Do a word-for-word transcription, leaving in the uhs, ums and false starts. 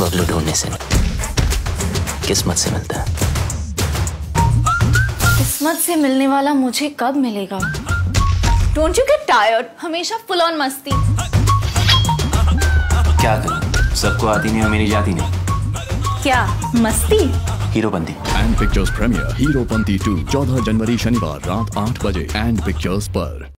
बबलू ढूंढने से किस्मत से मिलता है। किस्मत से मिलने वाला मुझे कब मिलेगा? Don't you get tired? हमेशा फुल ऑन मस्ती। क्या करूं, सबको आती नहीं और मेरी जाती नहीं। क्या मस्ती? Heropanti. And pictures premiere Heropanti two चौदह जनवरी शनिवार रात आठ बजे एंड पिक्चर्स पर।